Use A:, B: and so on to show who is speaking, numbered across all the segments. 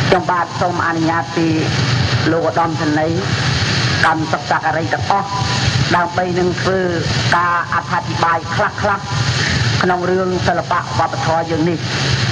A: trong ba sông anh nhát thì lô đom thân lấy cầm sọc sạc ở đây tập ó đang bay nâng phư ca áp hạt bài khắc khắc nông rương sơ lập bạc và bật thò dương đi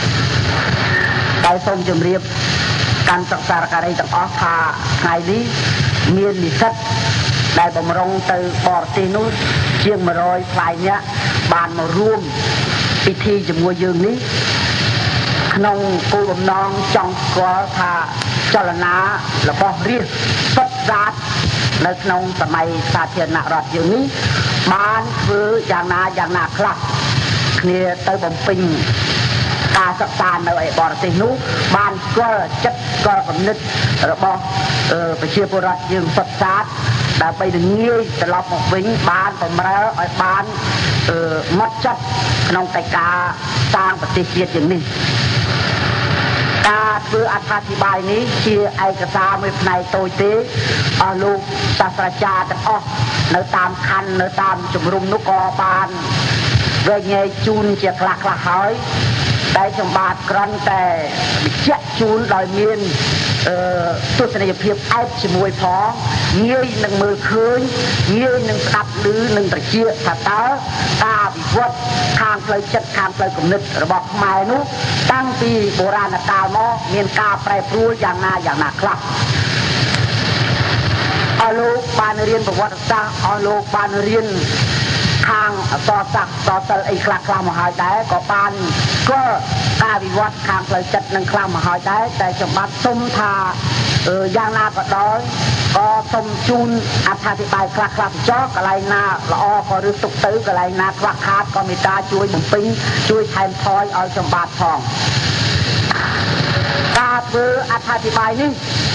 A: cái sông chùm riêng cầm sọc sạc ở đây tập ó thà ngày lý miên lý sất đại bồng rong từ bò tì nút chiêng mà rồi phải nhá bàn màu ruông bị thi chùm mua dương ní nông cô bầm non trong có thà cho là ná là bò riêng xuất giác nơi nông tầm mày xa thiền nạ rọt dương ní bán cứ dạng nạ khắc kia tới bồng pinh ta sắp xa nơi bò tì nút bàn cơ chất cơ cầm nít rồi bò phải chia bò rọt dương xuất giác đã bây giờ nghiêng từ lọc một vĩnh bán và mở ở bán mất chất nông tay ca sang và tiết diệt những này ta vừa áp thì bài ní chia ai cả xa với này tôi tế ở lúc ta sẽ cha tập ốc nơi tam khăn nơi tam chùm rung nó có bàn về nghe chun chia lạc hỏi đây trong bát cân tè bị chết chun đòi miên tôi sẽ nhập hiệp ép chỉ mùi phó nghe nâng mơ khơi nghe nâng đập lư nâng tài chia thật tớ ta bị vượt khang lời chất khang lời cùng nịch rồi bọc mài nút tăng vì bồ ra là tao nó miền ca prai pru dạng nà khắc ở lúc ban riêng và vật sang ở lúc ban riêng khang to sặc to sel ấy khắc mà hỏi đấy có ban cơ ta bị vượt khang lời chất nâng khắc mà hỏi đấy tại trong bát sông thà giang na có đói có sông chun áp thì bài khắc cho cái này na lo có được tục tử cái này na khắc khát có người ta chui bùng pin chui thêm thoi ở trong bát phòng ta vừa áp thì bài ní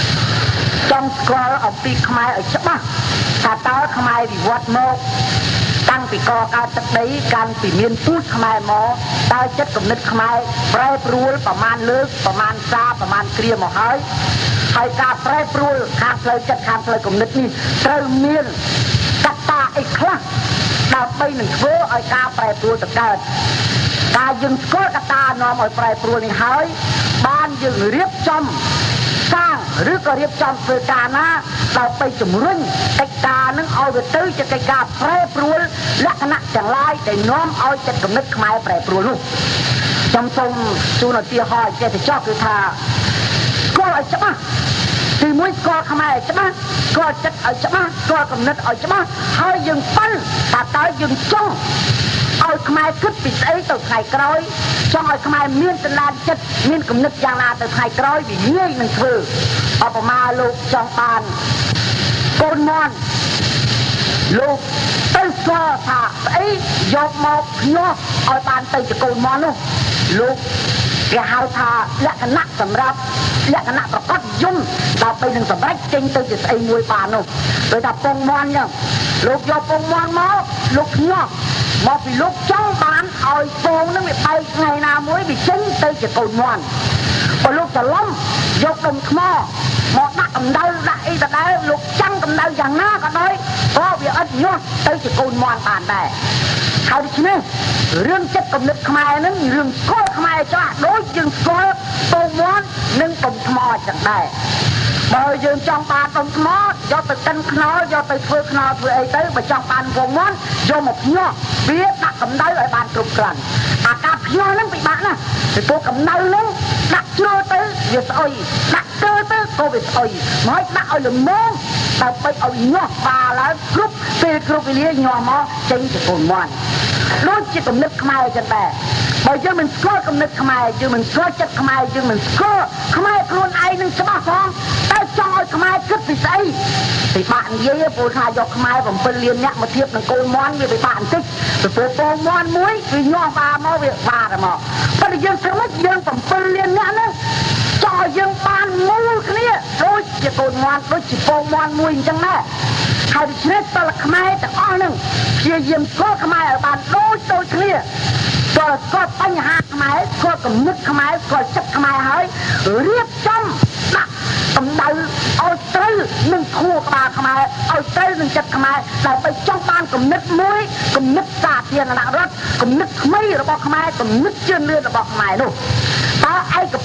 A: trong scroll ở pi khai ở chấp á ta tới khai bị vót mô tăng bị co cao chất đấy can bị miên phút khai mò ta chất cầm nứt khai prai pruolประมาณ lướt ประมาณ xa ประมาณ kia một hơiហើយការប្រែប្រួលខាងផ្លូវចិត្តខាងផ្លូវគំនិតនេះត្រូវមានកត្តាអីខ្លះដើម្បីនឹងធ្វើឲ្យការប្រែប្រួលទៅកើតការយើងស្គាល់កត្តានាំឲ្យប្រែប្រួលនេះហើយបានយើងរៀបចំសាងឬក៏រៀបចំធ្វើការណាដើម្បីជំរុញកិច្ចការនឹងឲ្យវាទៅជាកិច្ចការប្រែប្រួលលក្ខណៈទាំងឡាយដែលនាំឲ្យចិត្តគំនិតខ្មែរប្រែប្រួលនោះខ្ញុំសូមជូនឧទាហរណ៍ចេះតែចោះគឺថាស្គាល់ឲ្យច្បាស់ទីមួយស្គាល់ខ្មែរឲ្យច្បាស់ស្គាល់ចិត្តឲ្យច្បាស់ស្គាល់គំនិតឲ្យច្បាស់ហើយយើងប៉ិនថាតើយើងចង់ឲ្យខ្មែរគិតពីស្អីទៅថ្ងៃក្រោយចង់ឲ្យខ្មែរមានសន្តានចិត្តមានគំនិតយ៉ាងណាទៅថ្ងៃក្រោយវាងាយនឹងធ្វើឧបមាលោកចង់បានកូនមន់លោកទៅស្គាល់ថាស្អីយកមកញាស់ឲ្យបានទៅជាកូនមន់នោះលោកគេហៅថាលក្ខណៈសម្រាប់លក្ខណៈប្រកបយំដើម្បីនឹងសម្រេចចេញទៅជាស្អីមួយបាននោះដោយថាពងមន់ចឹងលោកយកពងមន់មកលោកញាស់មកពីលោកចង់បានឲ្យពងនឹងវាបែកថ្ងៃណាមួយវាចេញទៅជាកូនមន់បើលោកច្រឡំយកដុំថ្មមកដាក់កម្ដៅដាក់អីដដែលលោកចាំងកម្ដៅយ៉ាងណាក៏ដោយក៏វាអត់ញាស់ទៅជាកូនមន់បានដែរហើយដូច្នេះរឿងចិត្តគំនិតខ្មែរហ្នឹងរឿងស្គាល់ខ្មែរចាស់ដូចយើងស្គាល់ពងមន់និងដុំថ្មចឹងដែរបើយើងចង់បានដុំថ្មយកទៅកិនខ្នុរយកទៅធ្វើខ្នុរធ្វើអីទៅបើចង់បានពងមន់យកមកភ្ញាស់វាដាក់កម្ដៅឲ្យបានគ្រប់គ្រាន់អាការភ្ញាស់ហ្នឹងពិបាកណាស់ពីព្រោះកម្ដៅហ្នឹងដាក់ជ្រុលទៅវាស្អុយដាក់ស្ទើរទៅក៏វាស្អុយមកដាក់ឲ្យល្មមដើម្បីឲ្យញាស់បាលឡើងគ្រប់ពេលគ្រប់វេលាញាស់មកចេញជាកូនមន់ដូចជាគំនិតខ្មែរចឹងដែរបើយើងមិនស្គាល់គំនិតខ្មែរយើងមិនស្គាល់ចិត្តខ្មែរយើងមិនស្គាល់ខ្មែរខ្លួនឯងនឹងច្បាស់ផងតែចង់ឲ្យខ្មែរគិតពីស្អីពិបាកនិយាយព្រោះថាយកខ្មែរ7លានអ្នកមកធៀបនឹងកូនមន់វាពិបាកបន្តិចព្រោះកូនមន់មួយវាញាស់បាលមកវាបាលមកប៉ុន្តែយើងធ្វើម៉េចយើង7លានអ្នកហ្នឹងចង់ឲ្យយើងបានមូលគ្នាដូចជាកូនមន់ដូចជាពងមន់មួយអញ្ចឹងដែរហើយដូច្នេះតើខ្មែរទាំងអស់ហ្នឹងព្យាយាមស្គាល់ខ្មែរឲ្យបានដូចគ្នាតើស្គាល់បញ្ហាខ្មែរស្គាល់គំនិតខ្មែរស្គាល់ចិត្តខ្មែរហើយរៀបចំដាក់កម្ដៅឲ្យត្រូវនឹងខួរក្បាលខ្មែរឲ្យត្រូវនឹងចិត្តខ្មែរដើម្បីចង់បានគំនិតមួយគំនិតសាធារណរដ្ឋគំនិតថ្មីរបស់ខ្មែរគំនិតជឿនលឿនរបស់ខ្មែរនោះតើឯកភាព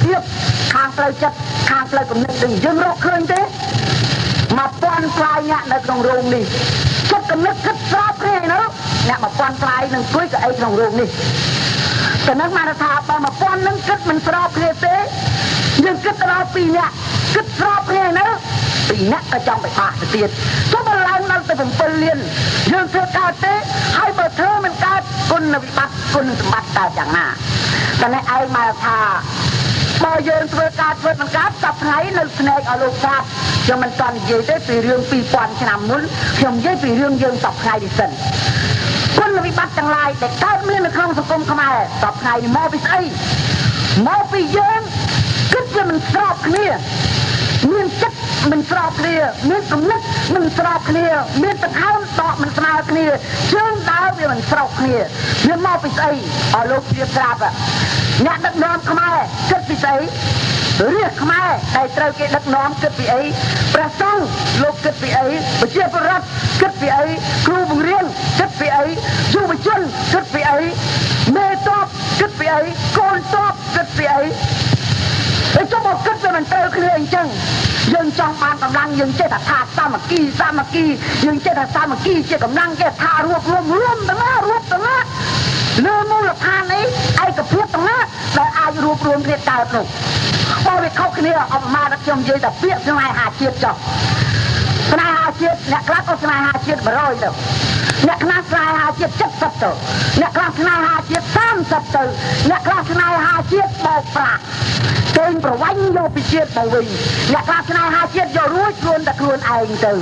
A: ភាពខាងផ្លូវចិត្តខាងផ្លូវគំនិតនឹងយើងរកឃើញទេមកពាន់ផ្លាយអ្នកនៅក្នុងរោងនេះចិត្តគំនិតគិតស្របគ្នាណាអ្នកមកពាន់ផ្លាយនឹងគួយកៅអីក្នុងរោងនេះតែនឹងមកថាបើមកពាន់នឹងគិតមិនស្របគ្នាទេយើងគិតដល់ពីរអ្នកគិតស្របគ្នាណាពីរអ្នកក៏ចង់ไปបាក់ទៅទៀតចុះបើឡើងដល់ទៅ7លានយើងធ្វើកើតទេហើយបើធ្វើមិនកើតគុណវិបត្តិគុណសម្បត្តិកើតយ៉ាងណាតែនេះឯងមកថាបើយើងធ្វើការធ្វើមិនកើតសប្ថ្ងៃនៅស្នែកឲ្យលោកស្រាប់ខ្ញុំមិនទាន់និយាយទេពីរឿង2000ឆ្នាំមុនខ្ញុំនិយាយពីរឿងយើងសប្ថ្ងៃនេះសិនគុណវិបត្តិទាំងឡាយដែលកើតមាននៅក្នុងសង្គមខ្មែរសប្ថ្ងៃនេះមកពីស្អីមកពីយើងគិតវាមិនស្របគ្នាមានចិត្តមិនស្របគ្នាមានគំនិតមិនស្របគ្នាមានដង្ហើមដកមិនស្មើគ្នាជើងដើរវាមិនស្របគ្នាវាមកពីស្អីឲ្យលោកជ្រាបស្រាប់អ្នកដឹកនាំខ្មែរគិតពីស្អីរាជខ្មែរដែលត្រូវគេដឹកនាំគិតពីអីព្រះសង្ឃលោកគិតពីអីប្រជាពលរដ្ឋគិតពីអីគ្រូបង្រៀនគិតពីអីយុវជនគិតពីអីមេតបគិតពីអីកូនតបគិតពីអីហើយចុះមកគិតទៅមិនត្រូវគ្នាអញ្ចឹងយើងចង់បានកម្លាំងយើងចេះតែថាសាមគ្គីយើងចេះតែសាមគ្គីជាកម្លាំងគេថារួមទាំងណាលើមូលដ្ឋាននេះឯកភាពទាំងណាដែលអាចរួបរวมគ្នាកើតនោះបើវាខុសគ្នាអបមាដល់ខ្ញុំនិយាយតែពាក្យស្នេហាជាតិចុះស្នេហាជាតិអ្នកខ្លះក៏ស្នេហាជាតិ100ទៅអ្នកខ្លះស្នេហាជាតិ70ទៅអ្នកខ្លះស្នេហាជាតិ30ទៅអ្នកខ្លះស្នេហាជាតិបោកប្រាស់គេងប្រវាញ់យកពីជាតិមកវិញអ្នកខ្លះស្នេហាជាតិយករួចខ្លួនតែខ្លួនឯងទៅ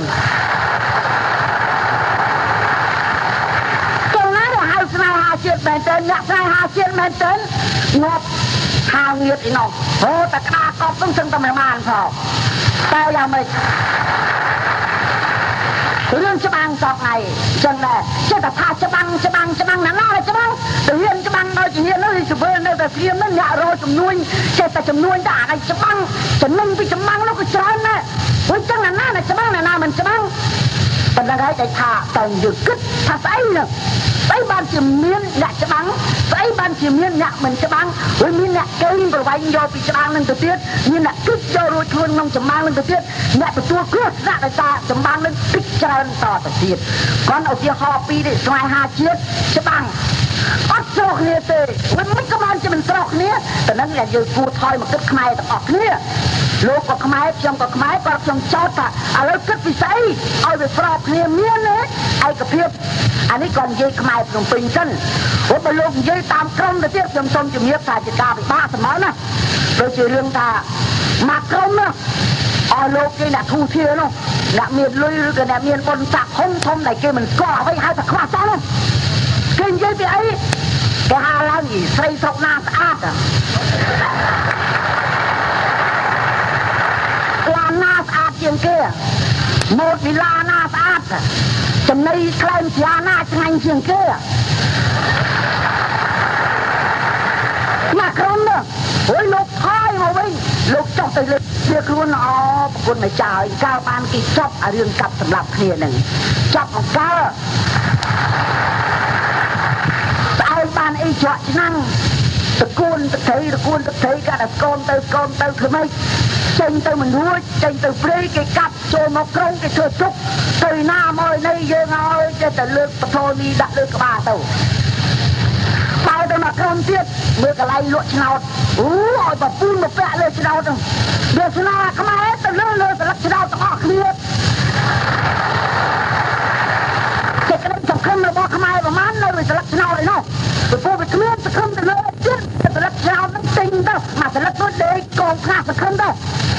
A: ស្នេហាជាតិមែនតើអ្នកស្នេហាជាតិមែនតើងាប់ហាងៀតអីនោះអូតែក្តារកប់នឹងសឹងតែមិនបានផងតែយ៉ាងម៉េចរឿងច្បាំងសពថ្ងៃចឹងដែរចេះតែថាច្បាំងណាណាច្បាំងទៅហ៊ានច្បាំងដល់ជាហ៊ាននោះទៅធ្វើនៅតែស្រៀមនោះអ្នករកចំនួនចេះតែចំនួនតែអាច្បាំងចំណេញពីច្បាំងនោះក៏ច្រើនដែរព្រោះចឹងណាច្បាំងណាមិនច្បាំងប៉ុន្តែហើយតែថាតែយើងគិតថាស្អីនោះស្អីបានជាមានអ្នកច្បាំងស្អីបានជាមានអ្នកមិនច្បាំងឬមានអ្នកកេងប្រវែងយកពីច្បាំងនឹងទៅទៀតមានអ្នកគិតយករួចខ្លួនក្នុងច្បាំងនឹងទៅទៀតអ្នកទទួលគ្រោះថ្នាក់ដោយសារច្បាំងនឹងតិចច្រើនតទៅទៀតគាត់ឧទាហរណ៍ពីនេះស្នេហាជាតិច្បាំងអត់ស្រុះគ្នាទេមិនក៏បានជាមិនស្រុះគ្នាតែនឹងយើងគួរថយមកគិតខ្មែរទាំងអស់គ្នាលោកក៏ខ្មែរខ្ញុំក៏ខ្មែរគាត់ខ្ញុំចោទថាឥឡូវគិតពីស្អីឲ្យវាស្របគ្នាមានទេឯកភាពអានេះក៏និយាយខ្មែរភ្នំពេញសិនព្រោះបើលោកនិយាយតាមក្រុមទៅទៀតខ្ញុំសូមជំរាបថាជាការពិបាកសម្រាប់ណាដូចជារឿងថាមកក្រុមណាឲ្យលោកគេអ្នកធូធានោះអ្នកមានលុយឬក៏អ្នកមានបុណ្យស័ក្តិធំដែលគេមិនស្គាល់អ្វីហៅថាខ្វះតនោះគេនិយាយពីអីគេហៅឡើងស្រីស្រុកណាស្អាតឡានណាស្អាតជាងគេម៉ូតវិឡាណាស្អាតចំណីខ្លែងជាណាឆ្ងាញ់ជាងគេមកក្រុមនោះអូយលោកថយមកវិញលោកចុះទៅលើវាខ្លួនអប្រគុណម្ចាស់ឲ្យកាលបានគេចប់អារឿងកាប់សម្លាប់គ្នានឹងចប់អង្គើស្អែកបានអីច្រកឆ្នាំងតកូនតត្រីកាត់តែស្គមទៅធ្វើម៉េចចេញទៅមិនរួចចេញទៅព្រៃគេកាប់ចូលមកក្រុងគេធ្វើជុកទៅណាមកនេះយើងឲ្យចេះតែលើកបថនីដាក់លើក្បាលទៅបើទៅមកក្រុងទៀតមើលកន្លែងលក់ឆ្នោតអូឲ្យបពូនមកពាក់លើឆ្នោតហ្នឹងវាស្នាខ្មែរទៅលើស្លឹកឆ្នោតទាំងអស់គ្នាគេក្តីសំខាន់របស់ខ្មែរប្រហែលនៅស្លឹកឆ្នោតឯនោះព្រោះវាគ្មានសង្ឃឹមទៅលើទៀតស្លឹកឆ្នោតហ្នឹងទិញទៅមកស្លឹកនោះដេកកងខ្លះសង្ឃឹមទៅ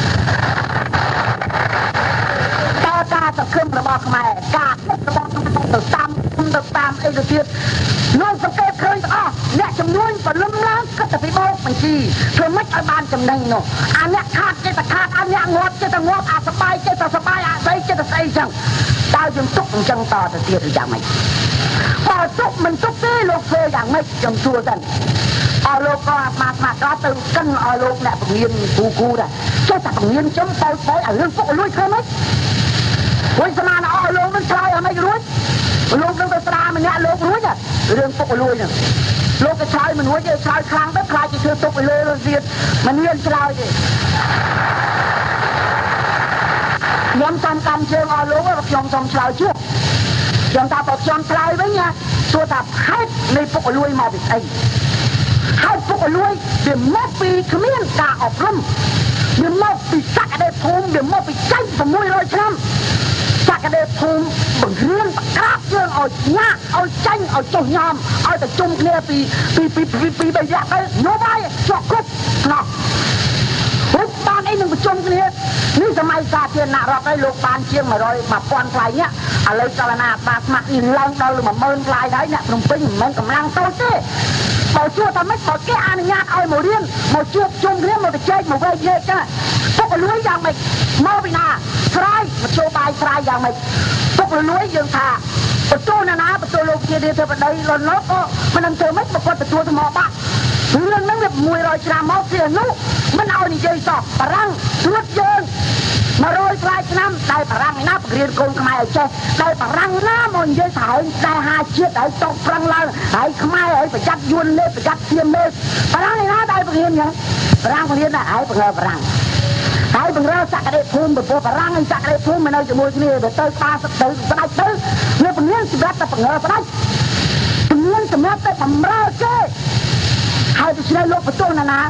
A: ការសង្ឃឹមរបស់ខ្មែរការរបស់ទៅតាមអីទៅទៀតលោកសង្កេតឃើញទាំងអស់អ្នកចំនួនបលឹមឡើងគិតតែពីបោកបញ្ជីធ្វើម៉េចឲ្យបានចំណេញនោះអាអ្នកខាតចេះតែខាតអាអ្នកងាប់ចេះតែងាប់អាសបាយចេះតែសបាយអាស្អីចេះតែស្អីចឹងតើយើងទុកអញ្ចឹងតទៅទៀតឬយ៉ាងម៉េចបើទុកមិនទុកទេលោកធ្វើយ៉ាងម៉េចខ្ញុំសួរសិនអរលោកក៏អាស្មាតទៅកិនឲ្យលោកអ្នកពងៀនគូដែរចេះតែពងៀនចំបោឲ្យរឿងពុកលួយធ្វើម៉េចព្រោះស្មានអស់លោកនឹងឆ្លើយឲ្យមិនរួចលោកនឹងទៅស្ដារម្នាក់លោករួចរឿងពុកលួយហ្នឹងលោកក៏ឆ្លើយមិនរួចទេឆ្លើយខ្លាំងទៅខ្លាចជាធ្វើទុកឲ្យលើទៀតមិនមានឆ្លើយទេខ្ញុំតាមកម្មជើងអស់លោកខ្ញុំសូមឆ្លើយជឿខ្ញុំថាបើខ្ញុំឆ្លើយវិញណាសួរថាហេតុនៃពុករលួយមកពីស្អីហេតុពុករលួយវាមកពីគ្មានការអប់រំវាមកពីសក្តិភូមិវាមកពីចាញ់600ឆ្នាំសក្តិភូមិបង្រៀនប្រកាសយើងឲ្យញ៉ាក់ឲ្យចាញ់ឲ្យចុះញោមឲ្យតែជុំគ្នាពី3រយៈទៅញោមហើយជាប់គ្រប់ណោះហើយបានអីនឹងប្រជុំគ្នានេះសម័យសាធារណរដ្ឋហើយលោកបានជាង1000ថ្លៃនេះឥឡូវចលនាបាស្មាក់នេះឡើងដល់10000ថ្លៃហើយអ្នកភ្នំពេញមិនមែនកម្លាំងតូចទេបើជួតែមិនបើគេអនុញ្ញាតឲ្យមករៀនមកជួបជុំគ្នាមកទៅចែកមកវែកយេចឹងពុករលួយយ៉ាងម៉េចមកពីណាស្រ័យមកចូលបាយស្រ័យយ៉ាងម៉េចពុករលួយយើងថាបន្ទូលណាបន្ទូលលោកជាទេវតីលន់លោកក៏មិននឹងធ្វើម៉េចប្រកបទទួលថ្មបាក់រឿងហ្នឹងវា100ឆ្នាំមកជានោះមិនឲ្យនិយាយសោះបារាំងត្រួតយើង100ផ្លាយឆ្នាំដែលបារាំងណាបង្រៀនកូនខ្មែរឲ្យចេះដែលបារាំងណាមកនិយាយថាហើយដែលហាជាតិហើយតោកប្រឹងឡើងហើយខ្មែរហើយប្រយ័ត្នយួនលេបប្រយ័ត្នធៀមលេបបារាំងណាដែលបង្រៀនយ៉ាងបារាំងបង្រៀនដែរហើយបង្រើបារាំងហើយបង្រើសក្តិភូមិពពោះបារាំងហើយសក្តិភូមិនៅជាមួយគ្នាទៅបាសទៅផ្ដាច់ទៅវាបង្រៀនសម្រាប់តែបង្រើផ្ដាច់បង្រៀនសម្រាប់តែបំរើគេហើយទៅឆ្លើយលោកបន្ទូលណា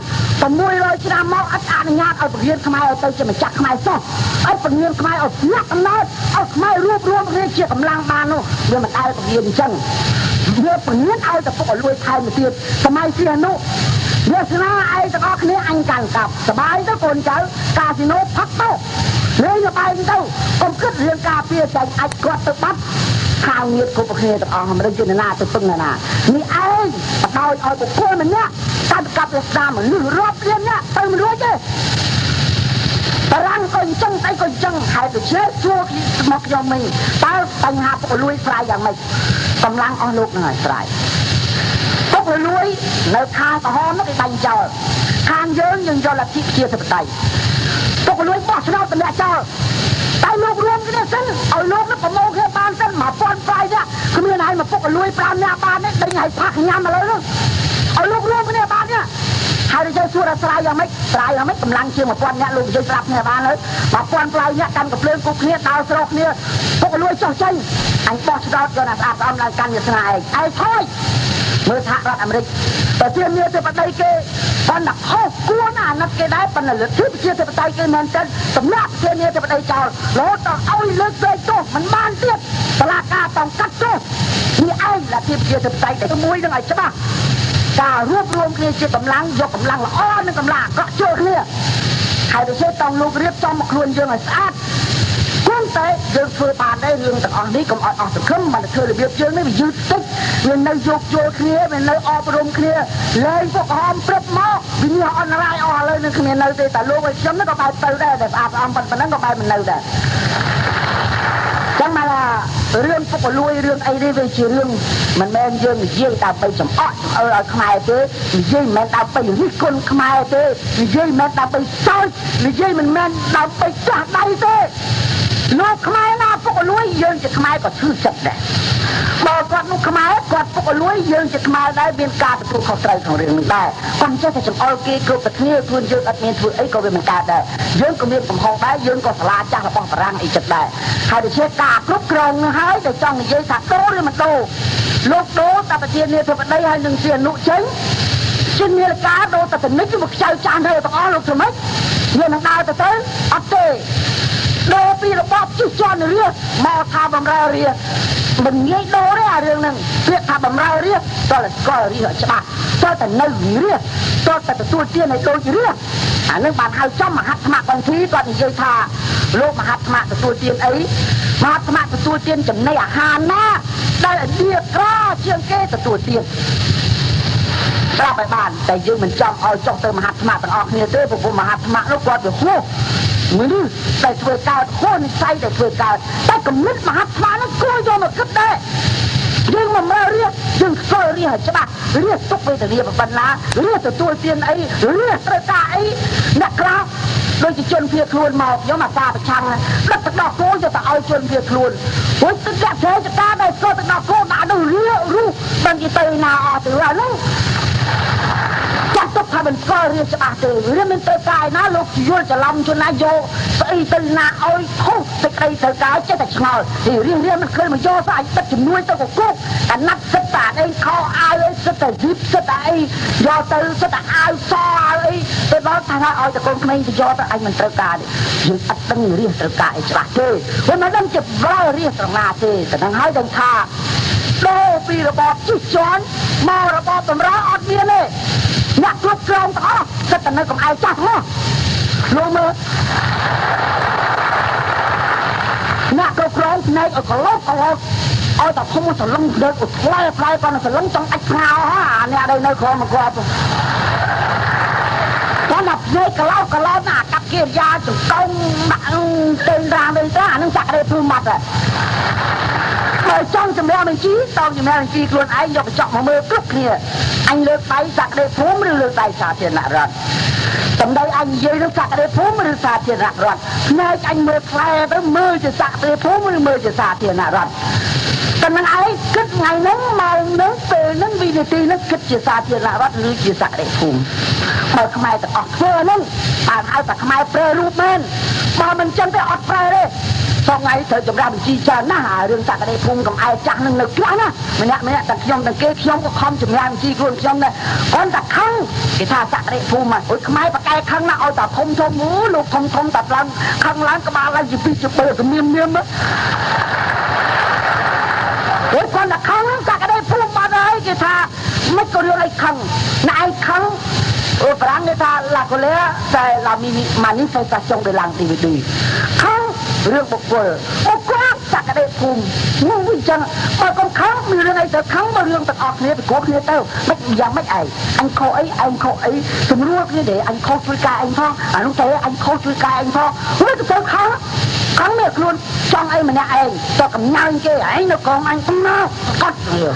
A: 600ឆ្នាំមកអត់អនុញ្ញាតឲ្យបង្រៀនខ្មែរឲ្យទៅជាម្ចាស់ខ្មែរសោះឲ្យបង្រៀនខ្មែរឲ្យផ្លាក់អំណាចឲ្យខ្មែររួបរวมគ្នាជាកម្លាំងបាននោះវាមិនដែលបង្រៀនអញ្ចឹងវាបង្រៀនឲ្យតែពុករលួយថែមទៅទៀតសម័យសៀហនុវាស្នាឯងទាំងអស់គ្នាអញកាន់កាប់សបាយទៅកូនចៅកាស៊ីណូផឹកទៅលេងបាយទៅកុំគិតរឿងការពារចាញ់អាចគាត់ទៅបាត់ខាងញាតគ្រប់គ្នាទាំងអស់មិនដឹងជាណាទៅពឹងណានេះឯងបដោយឲ្យបុគ្គលម្នាក់តាមកាប់វាស្ដាមមនុស្សរាប់លានអ្នកទៅមិនរួចទេបារាំងក៏អញ្ចឹងតែក៏អញ្ចឹងហើយទៅជាជួមកខ្ញុំមិញតើបញ្ហាពុករលួយស្រ័យយ៉ាងម៉េចកម្លាំងអស់លោកនឹងឲ្យស្រ័យពុករលួយនៅខាងក្រហមនោះគេបាញ់ចោលខាងយើងយកលទ្ធិប្រជាធិបតេយ្យពុករលួយបោះឆ្នោតតម្លាក់ចោលតែលោករួមគ្នាសិនឲ្យលោកនឹងប្រមូលគ្នាបានសិន1000ផ្លាយនេះគ្មានឲ្យមកពុករលួយ5នាក់បានទេដេញឲ្យផាក់ញ៉ាំឥឡូវនោះឲ្យលោករួមគ្នាបាននេះហើយទៅសួរថាស្រ័យយ៉ាងម៉េចស្រ័យយ៉ាងម៉េចកម្លាំងជាង1000នាក់លោកនិយាយប្រាប់គ្នាបានហើយ1000ផ្លាយនេះកាន់កំភ្លើងគប់គ្នាដើរស្រោគ្នាពុករលួយចោះចេញអញបោះឆ្នោតយកណាស្អាតស្អំឡើងកាន់វាស្នាឯងថយមើលសហរដ្ឋអាមេរិកប្រធានាធិបតីគេបានដាក់ខុសគួរណាស់អាណិតគេដែរប៉ុន្តែលទ្ធិប្រជាធិបតេយ្យគេមែនទេសម្រាប់ប្រធានាធិបតីចោលរហូតដល់ឲ្យលើកលែងទោសមិនបានទៀតតឡាការต้องកាត់ទោសនេះឯងលទ្ធិប្រជាធិបតេយ្យតែមួយនឹងឲ្យច្បាស់ការរួបរวมគ្នាជាកម្លាំងយកកម្លាំងល្អនិងកម្លាំងអាក្រក់ចូលគ្នាហើយទៅជាต้องលោករៀបចំមកខ្លួនយើងឲ្យស្អាតគង់តែយើងធ្វើបានដែររឿងទាំងអស់នេះកុំឲ្យអស់សង្ឃឹមបើធ្វើរបៀបយើងនេះវាយឺតតិចវានៅយកយល់គ្នាវានៅអប់រំគ្នាលែងពួកហមព្រឹបមកវិញ្ញាណអនឡាញអស់ឥឡូវនឹងគ្នានៅទេតែលោកឲ្យខ្ញុំនេះក៏បែបទៅដែរតែស្អាតស្អំប៉ុណ្ណឹងក៏បែបមិននៅដែរចឹងមករឿងពុករលួយរឿងអីនេះវាជារឿងមិនមែនយើងនិយាយដើម្បីចំអកឲ្យខ្មែរទេនិយាយមិនមែនដើម្បីរិះគន់ខ្មែរទេនិយាយមិនមែនដើម្បីសើចនិយាយមិនមែនដើម្បីចាស់ដៃទេលោកខ្មែរណាពុករលួយយើងជាខ្មែរក៏ឈឺចិត្តដែរបើគាត់នោះខ្មែរគាត់ពុករលួយយើងជាខ្មែរដែរមានការទទួលខុសត្រូវក្នុងរឿងនេះដែរគាត់ចេះតែចំអល់គេគ្រប់តែគ្នាខ្លួនយើងអត់មានធ្វើអីក៏វាមិនកើតដែរយើងក៏មានកំហុសដែរយើងក៏សាលាចាស់របស់បារាំងអីចិត្តដែរហើយដូចជាការគ្រប់គ្រងនឹងហើយតែចង់និយាយថាដូរឬមិនដូរលោកដូរតែប្រធានាធិបតីហើយនឹងជាអនុចេញជានាឡិកាដូរតែទៅនិចមកខ្ចៅចាស់ទៅទាំងអស់លោកធ្វើម៉េចយើងនឹងដើរទៅអត់ទេដូរពីរបបជិះជាន់រាជមកថាបំរើរាជមិនងាយដូរទេអារឿងហ្នឹងពាក្យថាបំរើរាជតើស្គាល់រាជឲ្យច្បាស់តើតែនៅរាជតើតែទទួលទានឲ្យដូចរាជអានឹងបានហៅចំមហាត្មៈបន្ទីគាត់និយាយថាលោកមហាត្មៈទទួលទានអីមហាត្មៈទទួលទានចំណីអាហារណាដែលអធិក្រាជាងគេទទួលទានប្រាប់ឲ្យបានតែយើងមិនចាំឲ្យចុះទៅមហាត្មៈទាំងអស់គ្នាទេព្រោះមហាត្មៈនោះគាត់វាហួសមនុស្សដែលធ្វើកើតហួសនិស័យដែលធ្វើកើតតែគំនិតមហាត្មៈនោះគួរយកមកគិតដែរយើងមកមើលរៀបយើងស្គាល់រៀបឲ្យច្បាស់រៀបទុកវេទនាប៉ុណ្ណារៀបទទួលទានអីរៀបត្រូវការអីអ្នកក្រៅโดยจะจนเพียครูนมาย้อมมาซาประชังแล้วตะดอกโก้จะเอาจนเพียครูนโอ้ยตึกแดดเธอจะกล้าได้ก็ตะดอกโก้ด่าดูเรื่องรู้บางทีเตยนาออกตัวแล้วจัดตกทำเป็นก้อนเรียนจะอาเตยเรื่องมันเตยกายนะลูกยุจะลำจนนายโยไปเตยนาเอาทุกตะไคร้เตยกายจะแต่ชงอยเรื่องมันเคยมาโยใส่ตัดจมูกตัวกุ๊กแต่นัดสตาร์เองเขาเอาเลยสตาร์ยิบสตาร์ไอ้ยอเตยสตาร์เอาซอไอ้ไปบอกทางเอาแต่คนไม่จะยอแต่ไอ้มันเตยกายยืนอัดตั้งเรียนเตยกายจะอาเตยวันนั้นจะว่าเรียนตรงนาเตยแต่ทางให้ดังท่าโดปีระบอบจิตจอนมาระบอบตำราอดเมียเลยนักลุกกลองต่อสตาร์นั่นกับไอ้จัดมั้งลงมือนักลุกกลองในเอาขลุ่มเอาแต่พมุสลังเดินอุดไล่ก่อนสลังจังไอ้พราวฮะเนี่ยได้ในคอมันกรอบตอนนับเนี่ยกระเล่าหน้ากับเกียร์ยาจุดกงบังเต็มรางเลยจ้านั่งจักรได้พูมัดอ่ะเลยจ้องจะแมวมันชี้ตองจะแมวมันชี้กลวนไอ้ยกจับมามือกรุ๊ปเนี่ยanh lược tay sạc để phúm rồi lược tay xả tiền nạ rồi tầm đây anh dây lược sạc để phúm rồi xả tiền nạ rồi nơi anh mơ khai tới mơ chỉ sạc để phúm rồi mơ chỉ xả tiền nạ rồi tầm anh ấy kết ngày nắng màu nắng về nắng vì này ti nắng kết chỉ xả tiền nạ rồi lược chỉ sạc để phúm mà không ai tập phơ nắng bạn ai tập không ai phơ rụp men mà mình chân phải ọt phơ đi sau ngày thời chậm ra mình chi chờ nó hả đường sạc để phúm còn ai chắc năng lực lắm á mình nhẹ tặng nhom tặng kê nhom có không chậm ra mình chi luôn nhom này conตะคังกีตาร์สักได้ภูมิโอ้ยขมายปากไก่คังน่ะเอาแต่ทมหมูลูกทมตัดลังคังล้างกระบาลอะไรจะปีจะเปิดจะเมียมมั้ยโอ้ยคนตะคังสักได้ภูมิมาเลยกีตาร์ไม่ก็เรียกไอ้คังนายคังโอ้พลังกีตาร์หลักเลยแต่เรามีมานิสัยประจงไปลังดีดีคังเรื่องบุกเบิกสักได้ภูมิงูวิ่งจังมาคนคังมีเรื่องไอ้แต่คังมาเรื่องตัดออกเนี่ยไปโกบเนี่ยเต้าไม่ยังไม่ไอ้anh khâu ấy tụi nó cái để anh khâu chui cài anh thôi lúc thế anh khâu chui cài anh thôi không biết tôi kháng miệt luôn trong ấy mà nhà anh cho cầm nhau anh kia ấy nó còn anh không nào cắt nhiều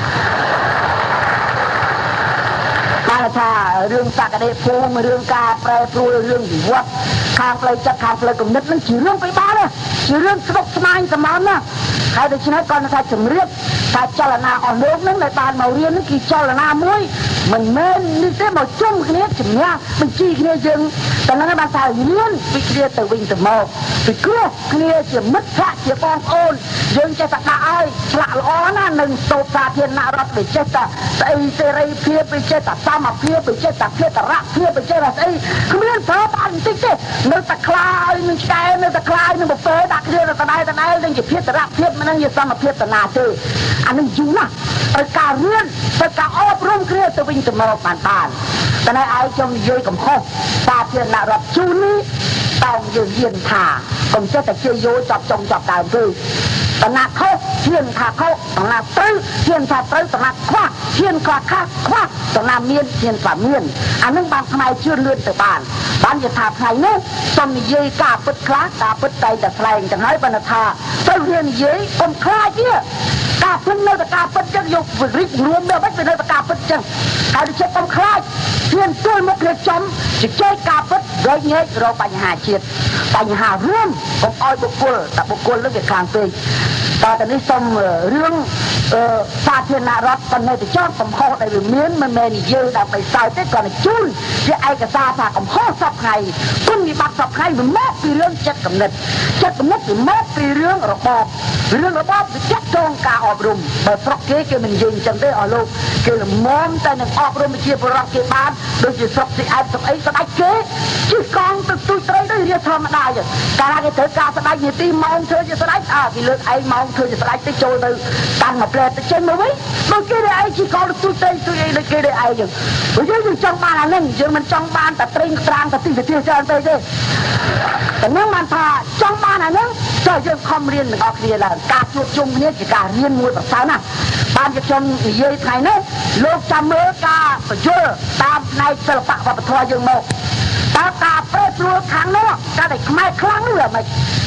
A: là thà rương sạc ở đây phô mà rương ca pre phô rương gì quật khang plei chắc khang plei cùng nứt nó chỉ rương phải ba đấy chỉ rương sốc smile tầm món á hay để chỉ nói con thà chừng riết thà cho là na ở nước nó lại bàn màu riêng nó kỳ cho là na muối mình men như thế màu chung cái nét chừng nha mình chi cái nét dừngแต่นั้นบางสายเลี้ยนวิเคราะห์ตัววิ่งตัวมองวิเคราะห์เคลียร์เสียมัดพระเสียปองโอนยังจะตัดได้ฉลาดอ้อน่ะหนึ่งโตซาเทียนนารถไปเจตไอเซรีเพียไปเจตสามาเพียไปเจตเพียตระเพียไปเจตไอคือเรื่องเธอปันติ๊กเจนึกตะคลายนึกแกนึกตะคลายนึกบุฟเฟ่ดักเรื่องตะได้นึกจะเพียตระเพียมันนั่งจะสามาเพียตนาเจอันนึงยุ่งนะประกาศเรื่องประกาศอบรมเคลียร์ตัววิ่งตัวมองผ่านแต่ในไอจงยืนกับข้อซาเทียนนารถชูนี้ต้องยืนเยียนขาผมจะแต่เชี่ยวโยจับจงจับดาวคือตนาเขาเทียนขาเขาตนาตื้อเทียนขาตื้อตนาคว้าเทียนขาคว้าตนาเมียนเทียนฝ่าเมียนอันนั้นบางทำไมเชื่อเลื่อนแต่บ้านจะทาไงเนี่ยต้องยืนกาปิดคลาตาปิดใจแต่แรงจะน้อยบรรทาต้องเรียนยืนอมคลายเนี่ยกาพึ่งเนื้อกาปิดจังยกฝึกริรวมเนื้อไม่เป็นเนื้อกาปิดจังการที่เช็คอมคลายเทียนช่วยมุกเรียจมจะใช้กาปิดโดยเงี้ยเราปัญหาเฉียดปัญหาเรื่องผมอ้อยบุกกลแต่บุกกลเรื่องเกี่ยวกับปีตอนนี้ส่งเรื่องซาเทียนารถตอนนี้จะชอบผมข้อในเรื่องเมียนมันเมนยืดแต่ไปใส่แต่ก่อนจุนที่ไอ้กับซาผ่าผมข้อสับไงคุณมีบัตรสับไงมันแม่ปีเรื่องเจ็ดกำเนิดหรือแม่ปีเรื่องระบบจะจัดจงการอบรมแบบฟรอกเกมันยืนจังได้อารมณ์เกี่ยวกับมอมแต่หนึ่งอบรมเกี่ยวกับรักเกี่ยวบ้านโดยจะฟรอกที่ไอ้สับไอ้สบายเก๋ชื่อกองตึกตุยเตยได้เรียกธรรมดาอย่างการเกิดการสบายอย่างที่มองเธอจะสบายที่เลือกไอ้มองเธอจะสบายที่โจยเลยการมาเปลี่ยนแต่เช่นมาไว้เมื่อกี้ได้ไอ้ชื่อกองตุยเตยตุยเลยกี้ได้ไอ้อย่างเพราะฉะนั้นจังบ้านนั่นยังมันจังบ้านแต่ตริงตรางแต่ตีแต่เที่ยวเชิญไปดิแต่เมื่อมันพาจังบ้านนั่นจะยังคอมเรียนออกเรียนแล้วการจุดจุ่มเนี่ยจะการเรียนมวยแบบสาวน่ะบ้านจะชมเยี่ยไทยเนี่ยโลกจำเมื่อกาเยอะตามในศิลปะวัฒนธรรมยังโมตาเปรี้ยวครั้งนู้นการได้ไม่ครั้งเหลือไม่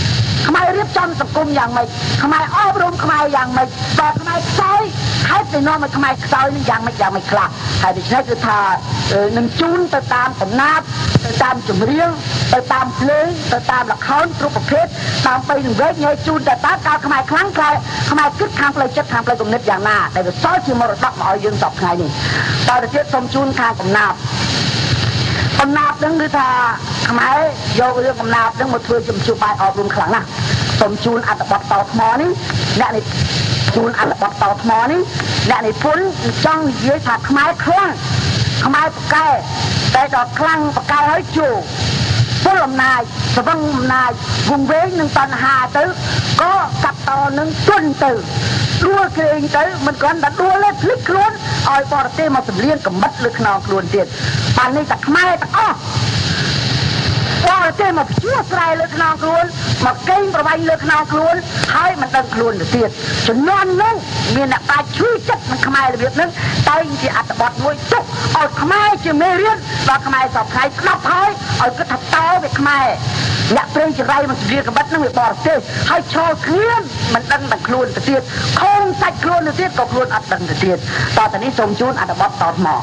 A: ខ្មែររៀបចំសង្គមយ៉ាងម៉េចខ្មែរអប់រំខ្មែរយ៉ាងម៉េចបើខ្មែរខ្សោយហេតុទៅនាំឲ្យខ្មែរខ្សោយនឹងយ៉ាងម៉េចខ្លះហើយដូច្នេះគឺថានឹងជូនទៅតាមកំណាព្យទៅតាមចម្រៀងទៅតាមភ្លេងទៅតាមល្ខោនគ្រប់ប្រភេទដើម្បីនឹងវែកញែកជូនទៅតាមការខ្មែរខ្លាំងខ្មែរគិតខាងផ្លូវចិត្តខាងផ្លូវគំនិតយ៉ាងណាដែលវាសល់ជាមរតកមកឲ្យយើងសពថ្ងៃនេះតទៅទៀតសូមជូនខាងកំណាព្យនឹងគឺថាខ្មែរយករឿងកំណាព្យនឹងមកធ្វើជាមធ្យោបាយអប់រំខ្លាំងណាស់សូមជូនអត្ថបទតថ្មនេះអ្នកនេះជូនអត្ថបទតថ្មនេះអ្នកនិពន្ធចង់និយាយថាខ្មែរខ្លាំងខ្មែរប្រកែតែដល់ខ្លាំងប្រកែហើយជួពលអំណាចស្វឹងអំណាចវង្វេងនឹងតណ្ហាទៅក៏កាត់តនឹងជន់ទៅដួលក្រែងទៅមិនគ្រាន់តែដួលទេភ្លេចខ្លួនឲ្យបរទេសមកសម្លៀងកំបិតលើខ្នងខ្លួនទៀតបាននេះតែខ្មែរទាំងអស់បរទេសមកជួស្រែលើខ្នងខ្លួនមកកេងប្រវ័ញ្ចលើខ្នងខ្លួនហើយមិនដឹងខ្លួនទៅទៀតជំនាន់នោះមានអ្នកប្រាជ្ញជួយចិត្តនឹងខ្មែររបៀបហ្នឹងតែជាអត្ថបទមួយទុកឲ្យខ្មែរជាមេរៀនដល់ខ្មែរសពថ្ងៃស្ដាប់ហើយឲ្យគិតថាតើវាខ្មែរអ្នកព្រៃចរៃមកជាកំបិតហ្នឹងវាបរទេសហើយឈរគ្មានមិនដឹងតែខ្លួនទៅទៀតខំសាច់ខ្លួនទៅទៀតក៏ខ្លួនអត់ដឹងទៅទៀតតទៅនេះសូមជូនអត្ថបទតថ្ម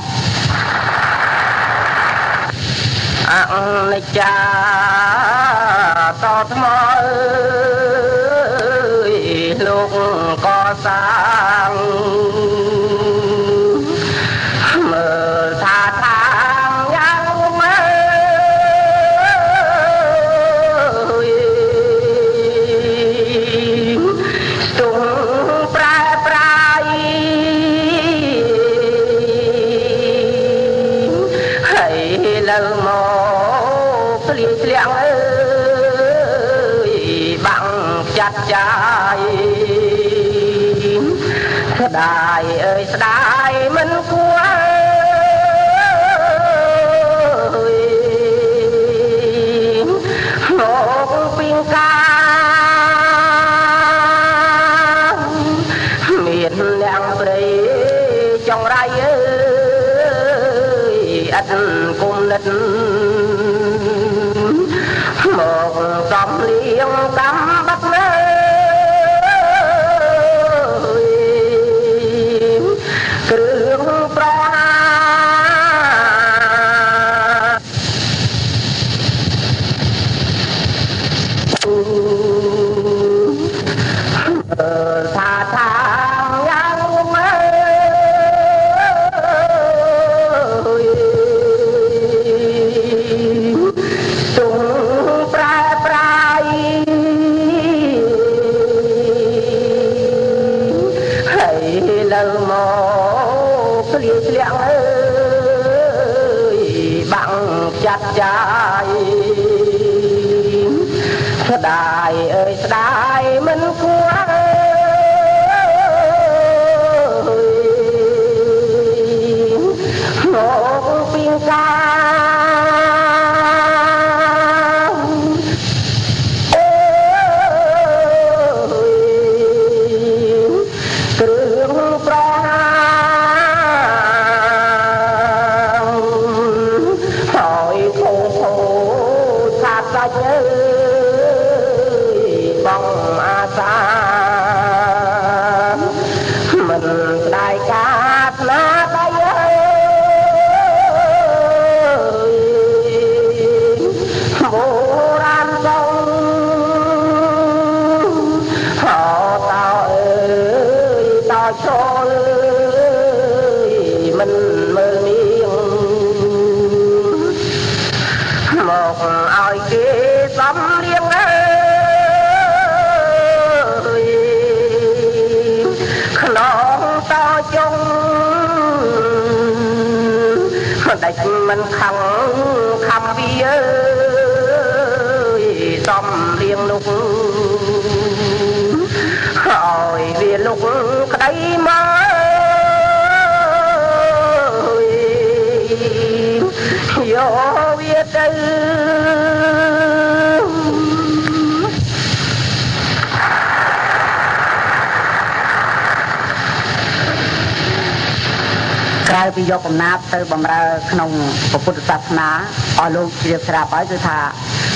A: អនិច្ចាតថ្មលោកក៏សាងមើលថាថាយ៉ាងម៉េចស្ទុំប្រែប្រាយហើយលើមកធ្លាក់អើយបាំងចាត់ចាយស្ដាយអើយស្ដាយមិនគួរមកពីកាមានអ្នកព្រៃចង្រៃអើយអត់គុំនិតមកកំលៀងកំបាត់លើគ្រឿងប្រហាថាថាយ៉ាងម៉េចទុំប្រែប្រាយហើយលើមកធ្លាក់អើយបាំងចាត់ចាយស្ដាយអើយស្ដាយមិនគួរមកពីកាគ្រឿងប្រហាហើយខូខូសាច់សាច់អើយបងអាសាមិនស្ដាយការថ្នាដៃអើយបុរាណសងហៅតើអើយតើចូលមិនមើលនាងមកឲ្យគេសំលៀងអើយខ្នងតចុងដាច់មិនខំខំវាអើយសំលៀងនោះឲ្យវាលុកក្តីមកយកវាទៅក្រៅពីយកកំណាព្យទៅបម្រើក្នុងពុទ្ធសាសនាឲ្យលោកជ្រាបស្រាប់ហើយគឺថា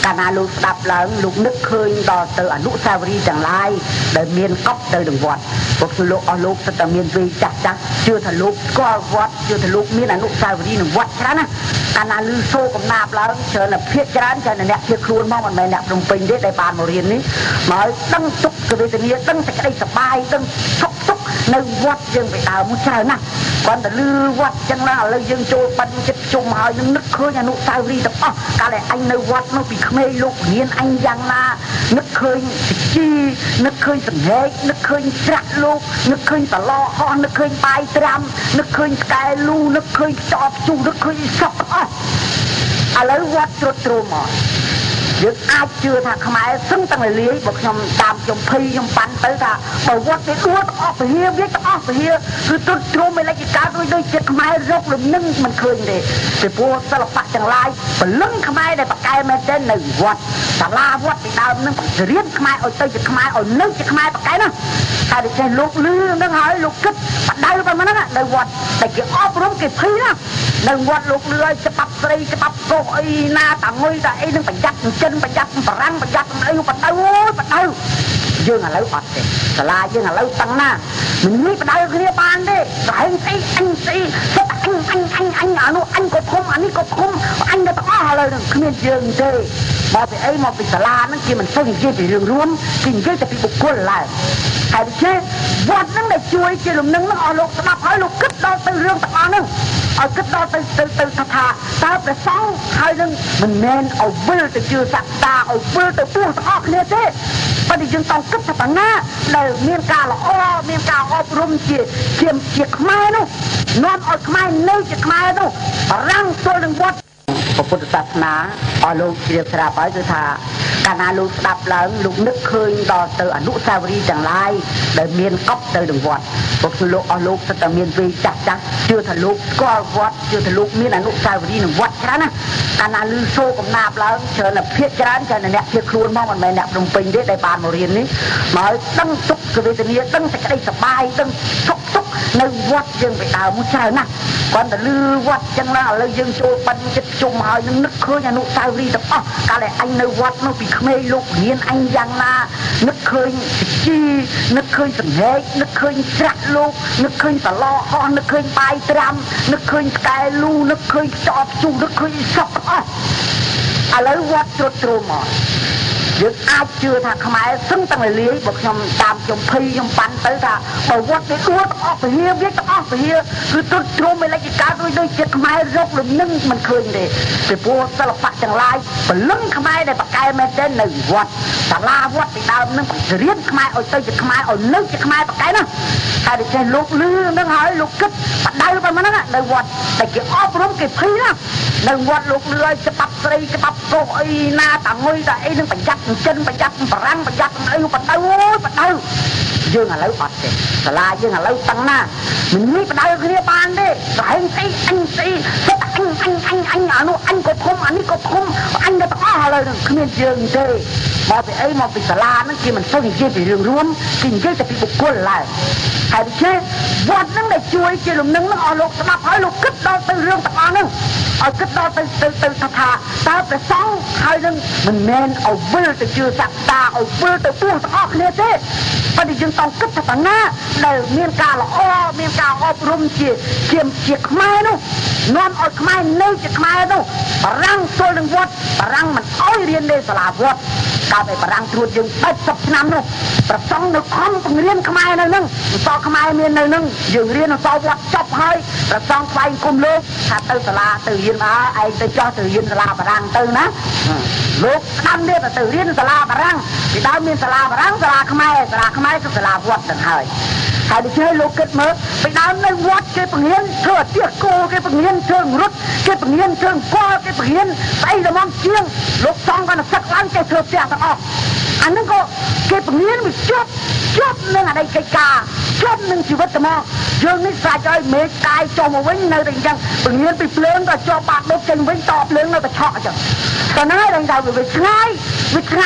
A: កាលណាលោកស្ដាប់ឡើងលោកនឹកឃើញដល់ទៅអនុស្សាវរីយ៍ទាំងឡាយដែលមានកប់ទៅនឹងវត្តពុទ្ធលោកអស់លោកសិតតែមានវ័យចាស់ចាស់ជឿថាលោកស្គាល់វត្តជឿថាលោកមានអនុស្សាវរីយ៍នឹងវត្តច្រើនណាកាលណាឮសូរកំណាព្យឡើងច្រើនតែភាកច្រើនច្រើនតែអ្នកជាខ្លួនមកមិនមែនអ្នកព្រំពេញទេដែលបានមករៀននេះមកឲ្យដឹងទុក្ខវេទនាដឹងសេចក្តីសប្បាយដឹងសុខទុក្ខនៅវត្តយើងពីដើមមកច្រើនណាស់គាត់តែឮវត្តចឹងណាឥឡូវយើងចូលបិណ្ឌចិត្តជុំហើយនឹងនឹកឃើញអនុស្សាវរីយ៍ទាំងអស់កាលតែអញនៅវត្តនោះពីក្មេងលោករៀនអញយ៉ាងណានឹកឃើញតិជីនឹកឃើញសង្ហេកនឹកឃើញច្រាក់លោកនឹកឃើញតឡហោះនឹកឃើញបាយត្រាំនឹកឃើញស្កែលូនឹកឃើញខ្ចប់ជុះនឹកឃើញសពអស់ឥឡូវវត្តត្រុតត្រោមមកយើងអាចជឿថាខ្មែរសឹងតាំងលាយបើខ្ញុំតាមខ្ញុំភ័យខ្ញុំប៉ាន់ទៅថាបើវត្តវាដួលទាំងអស់ពហិវាទាំងអស់ពហិគឺទ្រុឌទ្រោមមិនលេចកើតដូចជាតិខ្មែររកលំនឹងមិនឃើញទេពីព្រោះសិល្បៈទាំងឡាយព្រលឹងខ្មែរដែលបកកែមែនទេនៅវត្តសាលាវត្តពីដើមនឹងរៀនខ្មែរឲ្យទៅជាខ្មែរឲ្យនៅជាខ្មែរបកកែនោះតែដូចចេះលោកលឺនឹងហើយលោកគិតបដៅប៉ុណ្ណឹងនៅវត្តតែគេអប់រំគេភ័យណានៅវត្តលោកលឺឲ្យច្បាប់ស្រីច្បាប់កោអីណាតាងុយតាអីនឹងប្រយ័ត្នចិនប្រយ័ត្នបារាំងប្រយ័ត្នអីបដៅអូយបដៅយើងឥឡូវអត់ទេសាលាយើងឥឡូវតាំងណាមិនមានបដៅគ្នាបានទេតែស្អីអញស្អីសិតអញអានោះអញក៏ធំអានេះក៏ធំអញទៅទាំងអស់ឥឡូវនឹងគ្មានយើងទេមកពីអីមកពីសាលាហ្នឹងគេមិនសូវនិយាយពីរឿងរួមគេនិយាយតែពីបុគ្គលឡើងហើយដូច្នេះវត្តហ្នឹងដែលជួយជាលំនឹងហ្នឹងឲ្យលោកស្ដាប់ហើយលោកគិតដល់ទៅរឿងទាំងអស់ហ្នឹងឲ្យគិតដល់ទៅថាតើព្រះសង្ឃហើយនឹងមិនមែនឲ្យវិលទៅជឿសក្តាឲ្យវិលទៅពោះទាំងអស់គ្នាទេបើយើងต้องគិតថាបណ្ណាដែលមានការល្អមានការអប់រំជាខ្មែរនោះនាំឲ្យខ្មែរនៅជាខ្មែរនោះបារាំងទល់នឹងវត្តពុទ្ធសាសនាឲ្យលោកជ្រាបស្រាប់ហើយគឺថាកាលណាលោកស្ដាប់ឡើងលោកនឹកឃើញដល់ទៅអនុស្សាវរីយ៍ទាំងឡាយដែលមានកប់ទៅនឹងវត្តពុទ្ធលោកអស់លោកសិតតែមានវ័យចាស់ចាស់ជឿថាលោកស្គាល់វត្តជឿថាលោកមានអនុស្សាវរីយ៍នឹងវត្តច្រើនណាកាលណាឮសូរកំណាព្យឡើងច្រើនតែភាកច្រើនតែអ្នកជាខ្លួនមកមិនមែនអ្នកព្រំពេញទេដែលបានមករៀននេះមកឲ្យដឹងទុក្ខវេទនាដឹងសេចក្តីសប្បាយដឹងសុខទុក្ខនៅវត្តយើងពីដើមមកច្រើនណាស់គាត់តែឮវត្តចឹងណាឥឡូវយើងចូលបិណ្ឌចិត្តជុំហើយនឹងនឹកឃើញអនុស្សាវរីយ៍ទាំងអស់កាលតែអញនៅវត្តនោះពីក្មេងលោករៀនអញយ៉ាងណានឹកឃើញតិជីនឹកឃើញសង្ហេកនឹកឃើញច្រាក់លោកនឹកឃើញតឡហោះនឹកឃើញបាយត្រាំនឹកឃើញស្កែលូនឹកឃើញខ្ចប់ជុះនឹកឃើញសពអស់ឥឡូវវត្តត្រុតត្រោមមកយើងអាចជឿថាខ្មែរសឹងតាំងលាយបើខ្ញុំតាមខ្ញុំភ័យខ្ញុំប៉ាន់ទៅថាបើវត្តវាដួលទាំងអស់ពហិវាទាំងអស់ពហិគឺទ្រុឌទ្រោមមិនលេចកើតដូចជាតិខ្មែររកលំនឹងមិនឃើញទេពីព្រោះសិល្បៈទាំងឡាយព្រលឹងខ្មែរដែលបកកែមែនទេនៅវត្តសាលាវត្តពីដើមនឹងរៀនខ្មែរឲ្យទៅជាខ្មែរឲ្យនៅជាខ្មែរបកកែនោះតែដូចចេះលោកលឺនឹងហើយលោកគិតបដៅប៉ុណ្ណឹងនៅវត្តតែគេអប់រំគេភ័យណានៅវត្តលោកលឺឲ្យច្បាប់ស្រីច្បាប់កោអីណាតាងុយតាអីនឹងប្រយ័ត្នចិនប្រយ័ត្នបារាំងប្រយ័ត្នអីបដៅអូយបដៅយើងឥឡូវអត់ទេសាលាយើងឥឡូវតាំងណាមិនមានបដៅគ្នាបានទេតែស្អីអញស្អីសិតអញអានោះអញក៏ធំអានេះក៏ធំអញទៅទាំងអស់ឥឡូវនឹងគ្មានយើងទេមកពីអីមកពីសាលាហ្នឹងគេមិនសូវនិយាយពីរឿងរួមគេនិយាយតែពីបុគ្គលឡើងហើយដូច្នេះវត្តហ្នឹងដែលជួយជាលំនឹងហ្នឹងឲ្យលោកស្ដាប់ហើយលោកគិតដល់ទៅរឿងទាំងអស់ហ្នឹងឲ្យគិតដល់ទៅថាតើព្រះសង្ឃហើយនឹងមិនមែនឲ្យវិលទៅជឿសក្តាឲ្យវិលទៅពោះទាំងអស់គ្នាទេបើយើងต้องគិតថាបណ្ណាដែលមានការល្អមានការអប់រំជាខ្មែរនោះនាំឲ្យខ្មែរនៅជាខ្មែរនោះបារាំងទល់នឹងវត្តបារាំងមិនអោយរៀននៅសាលាវត្តកាលតែបារាំងត្រួតយើង80ឆ្នាំនោះប្រសង់នៅខំបង្រៀនខ្មែរនៅនឹងអសខ្មែរមាននៅនឹងយើងរៀនអសវត្តចប់ហើយប្រសង់ថ្វាយគុំលោកថាទៅសាលាទៅរៀនឯងទៅចោះទៅរៀនសាលាបារាំងទៅណាលោកស្ដាំនេះទៅរៀនសាលាបារាំងពីដើមមានសាលាបារាំងសាលាខ្មែរគឺសាលាវត្តទាំងហើយដូច្នេះលោកគិតមើលពីដើមនៅវត្តគេបង្រៀនធ្វើអាទិគោគេបង្រៀនជើងរត់គេបង្រៀនជើងកលគេបង្រៀនស្អីល្មមជាងលោកសង្ឃគាត់សឹកឡើងគេធ្វើផ្ទះទាំងអស់អានឹងក៏គេបង្រៀនវាជាប់នឹងអតីតកិច្ចការជាប់នឹងជីវិតតែមកយើងនេះស្រាច់ឲ្យមេឃកាយចុះមកវិញនៅតែអញ្ចឹងបង្រៀនពីភ្លើងក៏ជាប់បាក់ដុតចេញវិញតភ្លើងនៅតែឆក់អញ្ចឹងតែហ្នឹងហើយដល់វាឆ្ងាយ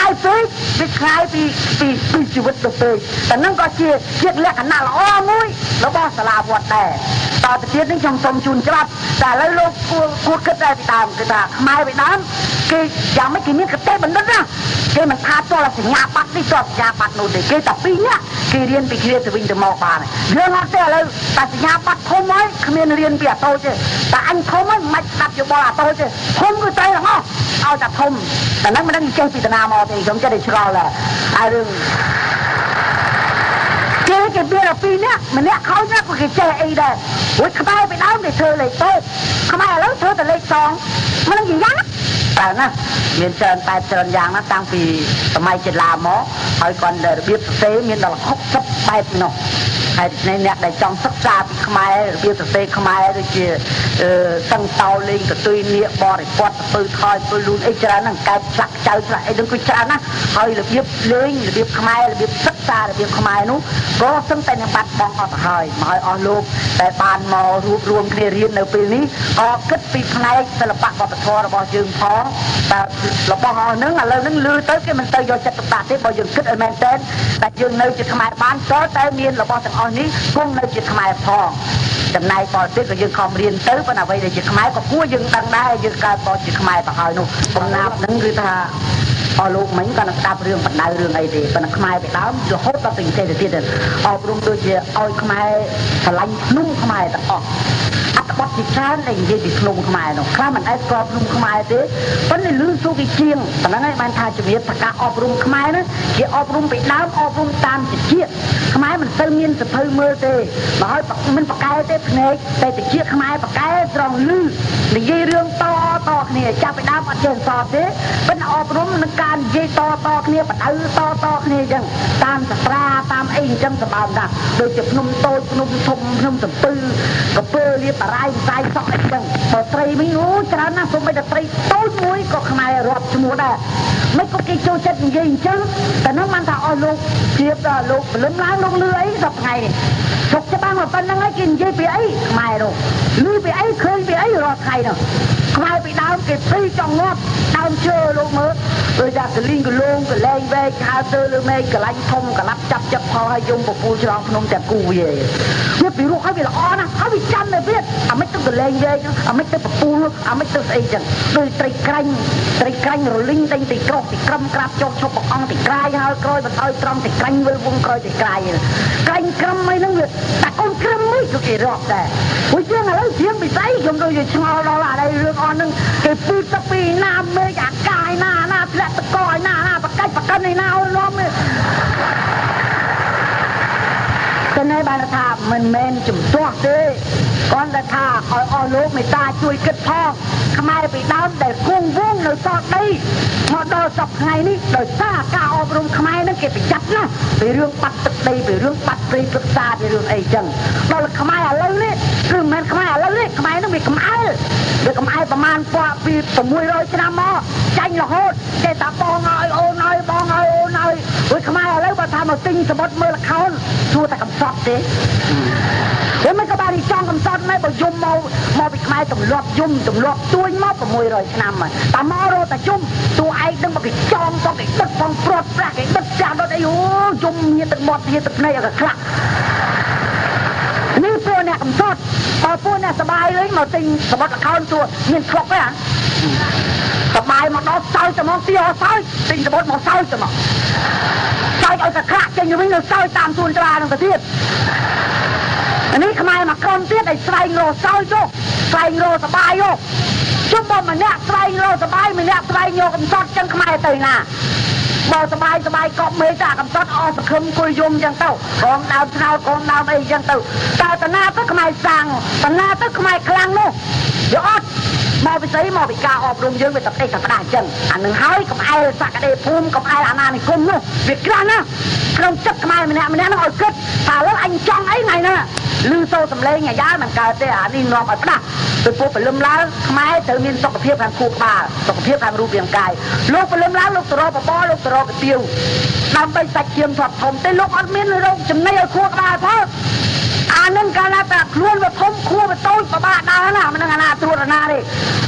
A: ពីខ្លាយពីជីវិតទៅពេកតែនឹងក៏ជាលក្ខណៈល្អមួយរបស់សាលាវត្តដែរតទៅទៀតនេះខ្ញុំសូមជូនច្បាប់តែឥឡូវលោកគួរគិតដែរពីដើមគឺថាខ្មែរពីដើមគេយ៉ាងម៉េចគេមានកតេបណ្ឌិតណាគេមិនថាតលសញ្ញាបត្រនេះតលសញ្ញាបត្រនោះទេគេតែពីរនាក់គេរៀនពីគ្នាទៅវិញទៅមកបានយើងអត់ទេឥឡូវតែសញ្ញាបត្រធំហើយគ្មានរៀនពីអាតូចទេតែអញធំហើយមិនស្ដាប់យោបល់អាតូចទេធំគឺត្រូវទាំងអស់ឲ្យតែធំតែនឹងមិនដឹងចេះពីតាណាមកទេខ្ញុំចេះតែឆ្ងល់ដែរហើយរឿងគេមានតែពីរនាក់ម្នាក់ខោណាក៏គេចេះអីដែររួចខ្មែរពីដើមគេធ្វើលេខតូចខ្មែរឥឡូវធ្វើតែលេខ2មិនដឹងយ៉ាងណាតែណាមានច្រើនតែច្រើនយ៉ាងណាតាំងពីសម័យចេឡាមកហើយគាត់របៀបសរសេរមានដល់60បែបនោះហើយអ្នកដែលចង់សិក្សាពីខ្មែររបៀបសរសេរខ្មែរដូចជាតឹងតោលេងកតុយនៀកបរិពតទៅថយទៅលូនអីច្រើនហ្នឹងកែបឆ្លាក់ចៅឆ្លាក់អីហ្នឹងគឺច្រើនណាស់ហើយរបៀបលេងរបៀបខ្មែររបៀបសិក្សារបៀបខ្មែរនោះក៏សឹងតែនឹងបាត់បង់អត់ទៅហើយមកឲ្យអស់លោកតែបានមករួបរวมគ្នារៀននៅពេលនេះក៏គិតពីផ្នែកសិល្បៈវប្បធម៌របស់យើងផងតែរបស់ហ្នឹងឥឡូវហ្នឹងលឺទៅគេមិនទៅយកចិត្តទុកដាក់ទេបើយើងគិតឲ្យមែនតើតែយើងនៅជាខ្មែរបានក៏តែមានរបស់ទាំងអស់នេះគង់នៅជាខ្មែរផងចំណែកបរទេសក៏យើងខំរៀនទៅប៉ុន្តែអ្វីដែលជាខ្មែរក៏គួរយើងដឹងដែរយើងកើតបរជាខ្មែរទៅហើយនោះកំណាប់ហ្នឹងគឺថាអស់លោកមិញក៏នឹងស្ដាប់រឿងបណ្ដៅរឿងអីទេប៉ុន្តែខ្មែរពីដើមរហូតដល់ទៅទេទៀតអប់រំដូចជាឲ្យខ្មែរឆ្លាញ់ភ្នំខ្មែរទាំងអស់អត្ថបទជាច្រើនដែលនិយាយពីភ្នំខ្មែរនោះខ្លះមិនអាចស្គាល់ភ្នំខ្មែរទេប៉ុន្តែលឺសូគេជាងប៉ុណ្ណឹងហើយបានថាជំរាបថាការអប់រំខ្មែរនោះជាអប់រំពីដើមអប់រំតាមជាតិខ្មែរមិនសូវមានសភៅមើលទេបើឲ្យមិនប្រកែទេភ្នែកតែជាតិខ្មែរប្រកែត្រង់លឺនិយាយរឿងតគ្នាចាប់ពីដើមអត់ចេះសតទេប៉ុន្តែអប់រំនឹងការនិយាយតគ្នាបដៅតគ្នាអញ្ចឹងតាមសាស្ត្រាតាមអីអញ្ចឹងសម្បើមណាស់ដូចជាភ្នំតូចភ្នំធំភ្នំសំពៅកពើលៀបបារាយផ្សាយសក់អីអញ្ចឹងបើត្រីវិញអូច្រើនណាស់សូម្បីតែត្រីតូចមួយក៏ខ្មែររាប់ឈ្មោះដែរមិនក៏គេចូលចិត្តនិយាយអញ្ចឹងតែនឹងបានថាអស់លោកជៀបដល់លោកព្រលឹមឡើងលោកលឺអីសប្ថ្ងៃនេះជុកច្បាំងមកប៉ុណ្្នឹងហើយគេនិយាយពីអីខ្មែរនោះលឺពីអីឃើញពីអីរាល់ថ្ងៃនោះខ្មែរពីដើមគេព្រីចង់ងាប់ដើមឈើលោកមើលដូចថាកលីងកលងកលែងវែកហៅទៅលើមេឃកលាញ់ធំកលាប់ចាប់ចិត្តផលហើយយំពពូលឆ្លងភ្នំទាំងគូវាពីរោះឲ្យវាល្អណាស់ហើយវាចាំតែវាអាមិនទៅកលែងវែកអាមិនទៅពពូលអាមិនទៅស្អីចឹងដូចត្រីក្រាញ់រលីងដេញទីក្រោះទីក្រឹមក្រាបចុកឈប់បង្អងទីក្រាយហើយក្រោយបន្ថយត្រង់ទីក្រាញ់វិលវងក្រោយទីក្រាយក្រាញ់ក្រឹមអីហ្នឹងវាតែកូនក្រឹមមួយក៏គេរាប់ដែរព្រោះជាងឥឡូវជាងពិស័យខ្ញុំដូចជាឆ្ងល់ដល់អានេះរឿងអស់ហ្នឹងគេពឺទៅពីណាមេឃអាកាយណាធ្លាក់តកឲ្យណាបកាច់បកិនឯណាឲ្យនាំតែណែបានថាមិនមែនជំទាស់ទេគាត់តែថាឲ្យអស់លោកមេត្តាជួយគិតផងខ្មែរពីដើមដែលគង់វង្សនៅសតដីមកដល់សប្តាហ៍នេះដោយសារការអប់រំខ្មែរនឹងគេប្រយ័ត្នណាស់ពីរឿងបាត់ទឹកដីពីរឿងបាត់ព្រៃព្រឹក្សាពីរឿងអីចឹងដល់ខ្មែរឥឡូវនេះគឺមិនមែនខ្មែរឥឡូវនេះខ្មែរនឹងវាកំអែលប្រមាណពី600ឆ្នាំមកចាញ់រហូតគេថាបងឲ្យអូនឲ្យបងឲ្យអូនឲ្យព្រោះខ្មែរឥឡូវបើថាមកទិញសមុទ្រមើលល្ខោនសួរតែកំសត់ទេវាមិនក៏បានចង់កំសត់ដែរបើយំមកពីខ្មែរទម្លាប់យំទម្លាប់ទួញមក600ឆ្នាំហើយតែមករត់តែយំតួឯងនឹងមកគេចងទៅគេដឹកផងព្រាត់ប្រាក់គេដឹកចាស់ដល់អីអូយំញៀនទឹកមាត់ញៀនទឹកភ្នែកឲ្យខ្លាក់នេះពួកអ្នកកំសត់បើពួកអ្នកសបាយវិញមកទិញសមុទ្រល្ខោនសួរមានខ្លុកទេហ៎សបាយមកដល់សើចតែមកទីអស់សើចទិញសមុទ្រមកសើចតែមកសើចឲ្យតែខ្លាក់ចេញទៅវិញទៅសើចតាមសួនច្រានឹងទៅទៀតនេះខ្មែរមកក្រុមទៀតឲ្យស្វែងរកសើចយកស្វែងរកសបាយយកជុំមកម្នាក់ស្វែងរកសបាយម្នាក់ស្វែងយកកំសត់ចឹងខ្មែរទៅណាបើសបាយកប់មេតាកំសត់អស់សង្ឃឹមគួយយំចឹងទៅកងដើមឆ្នោតកងដើមអីចឹងទៅតើតាណាទៅខ្មែរសាំងតាណាទៅខ្មែរខ្លាំងនោះយកអត់មកពីស្អីមកពីការអប់រំយើងវាតេកតផ្ដាស់ចឹងអានឹងហើយកំអែលសក្តិភូមិកំអែលអាណានិគមនោះវាក្រាស់ណាស់ក្នុងចិត្តខ្មែរម្នាក់នឹងឲ្យគិតថាលើអញចង់អីថ្ងៃហ្នឹងលឺសូរសំឡេងអាយ៉ាមិនកើតទេអានេះនាំឲ្យផ្ដាស់ទៅពួកពលឹមឡើងខ្មែរត្រូវមានសុខភាពខាងខួរក្បាលសុខភាពខាងរូបរាងកាយលោកពលឹមឡើងលោកទៅរកបបរលោកទៅរកកាទៀវដើម្បីសាច់ឈាមធាត់ធំទេលោកអត់មានរោគចំណីឲ្យខួរក្បាលផងអានឹងកាលណាតែខ្លួនវាធំខួរវាតូចបបាក់ដើរណាមិននឹងអាណាត្រួតអាណាទេ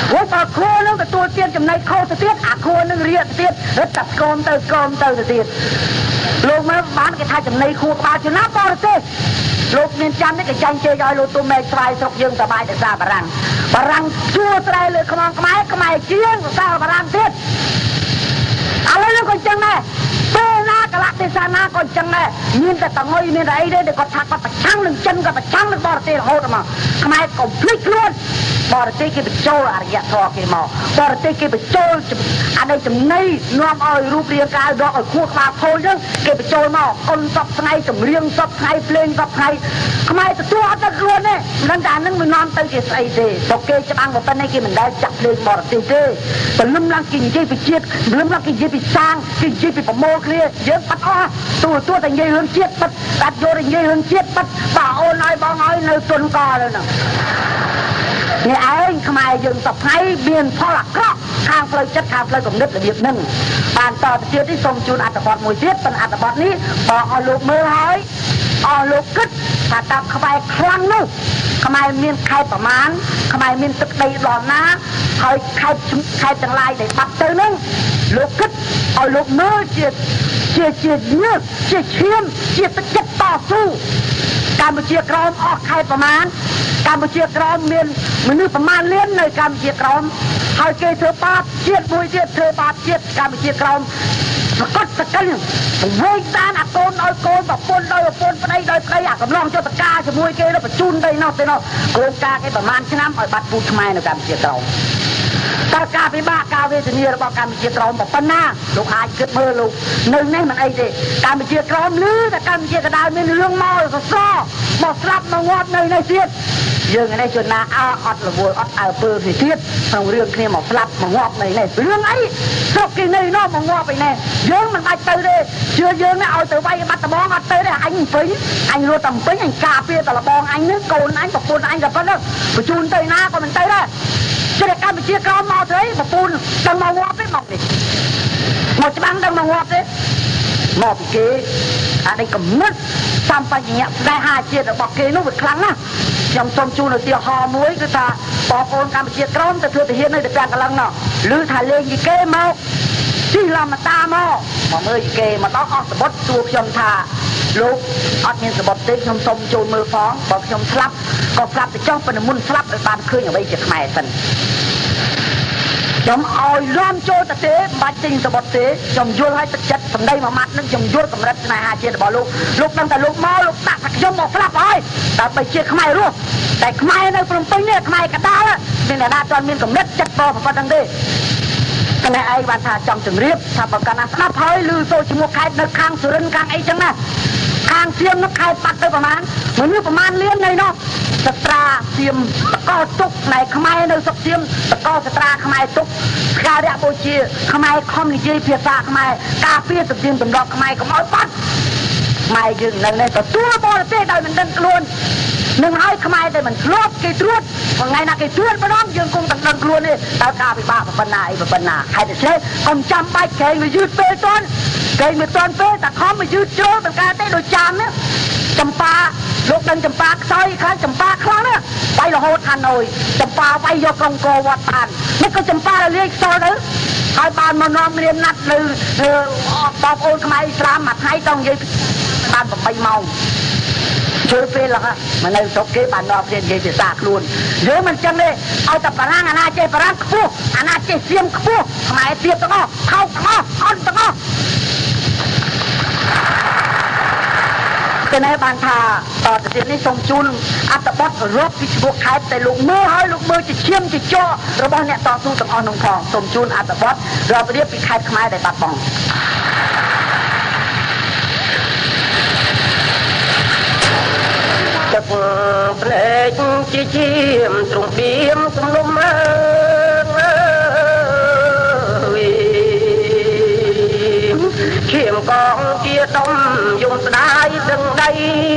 A: ว่าพอครัวนึงกับตัวเตี้ยจำในโคตรเตี้ยครัวนึงเรียกเตี้ยแล้วตัดกรมเตอเตี้ยลูกมาบ้านแกทายจำในครัวปลาชนะปอร์เต้ลูกเมียนจำนี่ก็จังเจยอยลูกตัวแม่ชายสกยังสบายแต่ซาบรังชั่วใจเลยขมองขมายเชี่ยงซาบรังเตี้ยอะไรเรื่องคนจังแม่เต้นากระลักเตสานาคนจังแม่มีแต่ตังเงยมีอะไรได้เด็กก็ทักก็ประชังหนึ่งจันก็ประชังหนึ่งบอร์เต้โหดมาขมายก็พลิกล้วนบอร์เต้กิบโจอารยะทอกิมอบอร์เต้กิบโจอะไรจำในนวมเอารูปเรียงกายดอกเอาคู่มาโพลยังกิบโจมาคนสับไงจำเรียงสับไงเพลงสับไงขมายตัวอัตล้วนเนี่ยนั่นด่านนั่งมันนอนเตยกิสไอเต้ตกเกจะบังกับตอนนี้กิมันได้จับเพลงบอร์เต้เต้แต่ลืมลังกินเจไปเจี๊ยบลืมลังกินเจไปสร้างกินเจไปประโมเคลียเยอะปัดอ้อตัวแต่เยื่อเจี๊ยบปัดตัดโยนเยื่อเจี๊ยบปัดป่าโอนายบองอ้อยในตุนกอเลยนะนี่ไอ้ขมายยืนสับไห้เบียนพ่อหลักครอบข้างเพลย์จัดข้างเพลย์กับนึกระเบียบนึ่งปานต่อเจี๊ยบที่ทรงจูนอัตบอดมวยเจี๊ยบเป็นอัตบอดนี้บอกเอาลูกมือหายเอาลูกกึศถ้าตับขมายคลั่งนึกขมายมีนใครประมาณขมายมีนตึกตีหลอนนะใครจังไรได้ปัดเตยนึงลูกกึศเอาลูกมือเจี๊ยบเนื้อเชี่ยมตะเก็บต่อสู้การบุเชียกรอมออกใครประมาณการบุเชียกรอมเมียนมันนึกประมาณเลี้ยนในการบุเชียกรอมหายเกยเธอปาดเชียดมวยเชียดเธอปาดเชียดการบุเชียกรอมสกัดสกัดเวกด้านอักโกนเอาโกนแบบปนโดยปนไปได้อยากกำลังเจ้าตะกาจะมวยเกยแล้วประจุนได้นอกไปนอกโกนกาแค่ประมาณชนะอ่อยบัดปูทำไมในการบุเชียกรอมตากาไปบ้ากาเวทนีระบบการบุเชียกรอมแบบปนหน้าลูกหายเกิดเมื่อลูกหนึ่งนี่มันไอ้เด็กการบุเชียกรอมหรือแต่การบุเชียกระดาษมีเรื่องมอสซ้อหมดรับมางอดในเสียดยังไงจนนาอัดละวัวอัดเอาเปิดเสียดทางเรื่องนี้หมดรับมางอดในเรื่องไอ้ชอบกินในนอกมางอดไปแน่ยังมันไปเตยเลยเชื่อยังไม่เอาเตยไปบัดตะบองอัดเตยได้อันฟิ้งอันรัวต่ำฟิ้งอันกาเปียตะละบองอันนึกโกนอันกับปูนอันกับปั้นแล้วประจุนเตยหน้าก็มันเตยได้จะได้การไปเชียร์กรอมมาเถอะปูนดังมางอดไปหมดนี่หมดจะบังดังมางอดเลยหมอปีเกอะไรก็มึดทำไปอย่างเงี้ยได้หาเชียร์บอกเกนู้นอีกครั้งนะยังชมจูนเตียหอมวยก็ตาปอบโอนการไปเชียร์กรอมแต่เธอจะเห็นในเด็กแปลงกำลังเนาะหรือถ่ายเลงยีเกมาที่เรามาตาหม้อเมื่อยีเกมาต้องออกสะบดตัวชมทาลูกออกเงินสะบดติ๊กชมจูนมือฟ้องบอกชมสลับก็สลับไปจ้องเป็นมุนสลับไปบานคืนอย่างไปเจ็บแม่สันจมเอาล้อมโจตะเตะบาดจริงสะบดเตะจมโยนให้ตะจัดสำได้มามัดนั่งจมโยนสำเร็จนายหาเชียร์บอลลูกตั้งแต่ลูกเมาลูกตักจมบอกสลับไปแต่ไปเชียร์ขมายรู้แต่ขมายในปรุงปิ้งเนี่ยขมายกระดาละเป็นแต่หน้าจอนมีนกับเม็ดจัดบอลพอดังดีกันในไอ้วันท่าจำถึงเรียบถ้าประกันสลับเฮ้ยลือโซชิโมกไข่ในข้างสุรินข้างไอ้จังนะข้างเสียมนักไข่ปัดไปประมาณเหมือนประมาณเลี้ยงในเนาะสตราเสียมตะก้อตุกในขมายในสักเสียมตะก้อสตราขมายตุกการเรียกโบชีขมายคอมนิเจเพียซาขมายกาเปียสักเสียมตำรวจขมายก็มอยปัดไม่ยึงนั่นเลยตัวบอลเต้ได้มันเดินกลุ่นหนึ่งให้ขมายได้มันรอบกี่ตรวจว่าไงนะกี่ตรวจมาน้องยึงคงตัดเดินกลุ่นนี่ตากาไปบ้าปัญหาใครจะเช่คงจำไปแกงไปยืดเปย์ต้นแกงไปต้นเปย์แต่คอมไปยืดเจอเป็นการเต้โดยจามเนี่ยจำปาลูกดังจำปาซอยครั้งจำปาครั้งเนี่ยไปละโหดทันเลยจำปาไปยกกองโกวัดทานนี่ก็จำปาเรียกซอยเลยใครบ้านมานอนเรียนนัดเลยบอกโอนขมายอิสลามมาให้ต้องยืดบ้านแบบไปเมาช่วยเฟ้ละฮะมันในสกเก็บบ้านนอกเรียนยืดสากลุนเดี๋ยวมันจังเลยเอาแต่ปลาอาณาเจปลาคู่อาณาเจเสียมคู่ขมายเสียบตะก้อเข้าตะก้ออ่อนตะก้อเป็นในบ้านทาต่อจากนี้ทรงจุนอัตบดรบพิชบุกขายแต่ลูกมือให้ลูกมือจะเชี่ยมจะจ่อระบอบเนี่ยต่อสู้ต่างอ่อนนงทองทรงจุนอัตบดเราไปเรียกปีขายขมายได้ตัดบองจะเพลงจีเจียมตรงเบียมตรงลมมาเขียมกองเกียร์ต้มยุ่งสลายดึงได้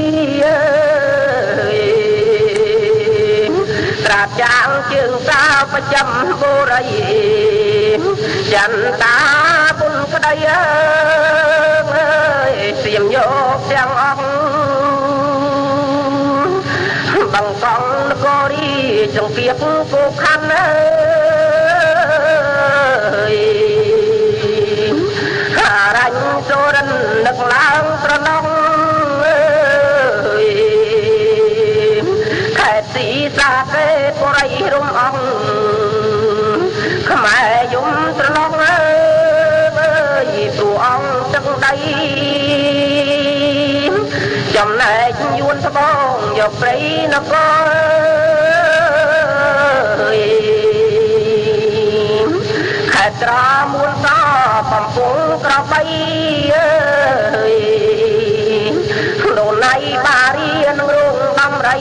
A: ตราบจางจึงสาวประจำโบราณยันตาบุญกระไดเสียมโยกเสียงอ่องบังกองนกรีจงเปียกกูคัน số rân nực lang pro nông khai sĩ xa kê cô rây rung ong khmai dung pro nông tù ong trong đây chồng này yuan thơ bông dọc lấy nó có khai tra muôn ta bằng phung tra bay đồ này bà đi nâng rung đâm rây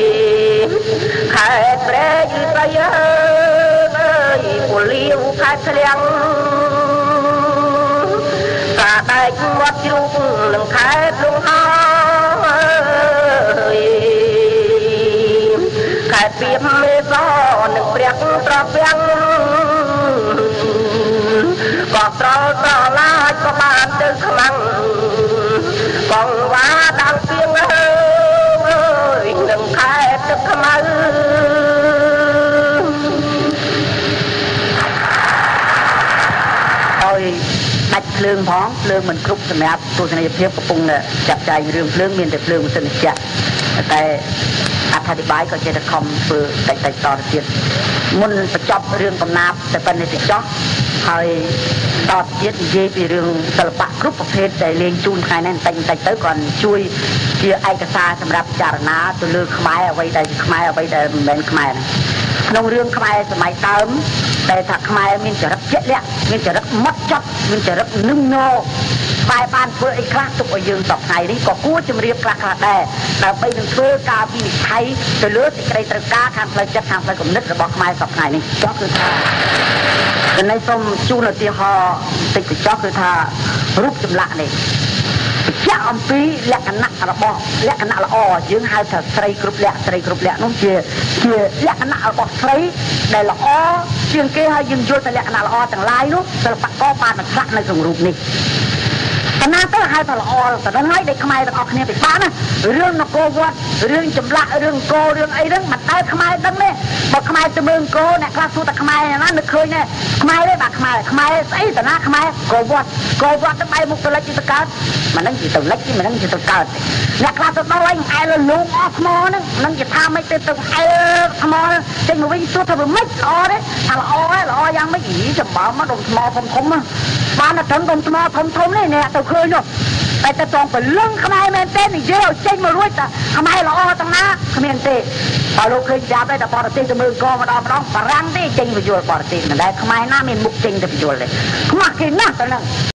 A: khai tre như tay của liêu khai thliang cả đại mắt chung nâng khai lung khai phim mê gió nâng bẹc tra bẹc có trò trò lại có bàn tư khả năng còn quá đang tiếng ơi nâng khai tức khả năng thôi bạch lương phóng lương mình khúc sầm áp tôi sẽ nhập hiệp của phùng chặt chạy rương lương miền đẹp lương sinh chặt tạiอธิบายก็จะได้คำฝึกแต่ต่อเทียนมุนประจบเรื่องกำนับแต่เป็นในติดจ๊อกให้ต่อเทียนเย่ไปเรื่องศิลปะกรุ๊ปประเภทแต่เลี้ยงจูนใครนั่นแต่งแต่เต้ก่อนช่วยเกี่ยไอกระซาสำหรับจารณาตัวเลือกขมายเอาไว้ได้ขมายเอาไว้ได้เหมือนขมายนะนองเรื่องขมายสมัยเติมแต่ถ้าขมายมันจะรับเจ็ดเลี้ยมันจะรับมัดจ๊อกมันจะรับนึ่งโนฝ่ายบ้านเพื่อไอ้คลาสตุกยืนตอกไห้นี่ก็กู้จะเรียบคลาสได้แต่ไปถึงเพื่อกาวิไทยจะเลือดติดกระไรตะก้าทางเพลจัดทางเพลกลมนึกระบอกไม้ตอกไห้นี่จ๊อกคือท่าแต่ในส้มจูนตีฮอติดจ๊อกคือท่ารูปจำละนี่จะอมปีแหลกกันหนักระบอกแหลกกันหนักละอ้อยืนให้เธอใส่กรุ๊ปแหลกน้องเชียแหลกกันหนักระบอกใส่ได้ละอ้อเชียงเกยให้ยืนโยนแต่แหลกกันหนักละอ้อต่างลายนู้สลับก็ปานมันคลักในส่งรูปนี่แต่น่าต้องให้ตลอดแต่ต้องให้เด็กขมายต้องออกเนี่ยไปป้านะเรื่องนกโกวัดเรื่องจำละเรื่องโกเรื่องไอ้เรื่องมันได้ขมายตั้งเนี่ยบอกขมายจะเมืองโกเนี่ยคลาสสูแต่ขมายนั่นนึกเคยเนี่ยขมายได้บักขมายไอ้แต่หน้าขมายโกวัดจะไปมุกตะเล็กจิตการมันนั่งจิตตะเล็กมันนั่งจิตตะการเนี่ยคลาสสูต้องไล่ไอ้เราลุงออกมอนั่งจิตทำไม่เต็มตัวไอ้มอเจ๊งมาวิ่งสู้ทำไม่อ๋อเนี่ยถ้าอ๋อยังไม่หยีจะบอกมาดมมอผมอ่ะบ้านน่ะถึงดมมอผมเนี่ยตัวเคยเนาะแต่จะจองเป็นเรื่องขมายแมนเต้นอีกเยอะเจ๊งมาด้วยแต่ขมายเราอ๋อตั้งนะขมายเต้พอเราเคยจับได้แต่ปอดเต้จะมือก็มาดองฝรั่งเต้เจ๊งไปอยู่ปอดเต้นั่นแหละขมายหน้ามีมุกเจ๊งจะไปอยู่เลยขมายกินนะตอนนั้น